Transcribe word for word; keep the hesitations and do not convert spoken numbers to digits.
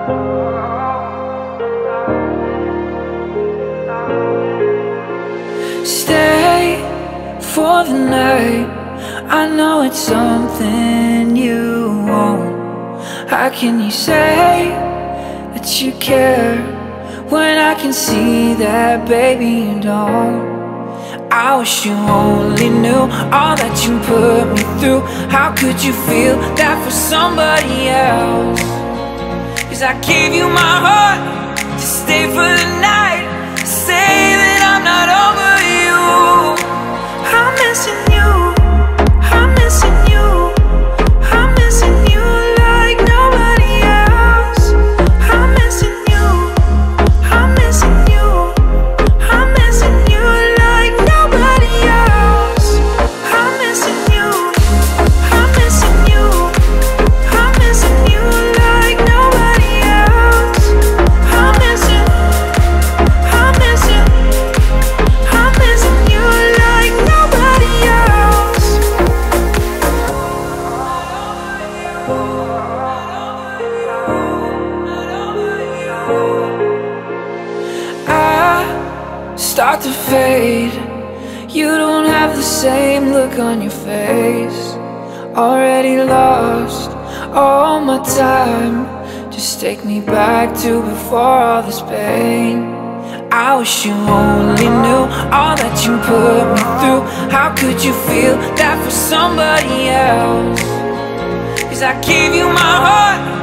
Stay for the night. I know it's something you won't. How can you say that you care when I can see that, baby, you don't? I wish you only knew all that you put me through. How could you feel that for somebody else? Cause I gave you my heart to stay for the night. Say that I'm not over you. I'm missing you, I'm missing you, I'm missing you like nobody else. I'm missing you, I'm missing you, I'm missing you like nobody else. I'm missing you, I'm missing you, I'm missing you like nobody else. I'm missing, I'm missing, I'm missing you like nobody else. I start to fade. You don't have the same look on your face. Already lost all my time. Just take me back to before all this pain. I wish you only knew all that you put me through. How could you feel that for somebody else? Cause I gave you my heart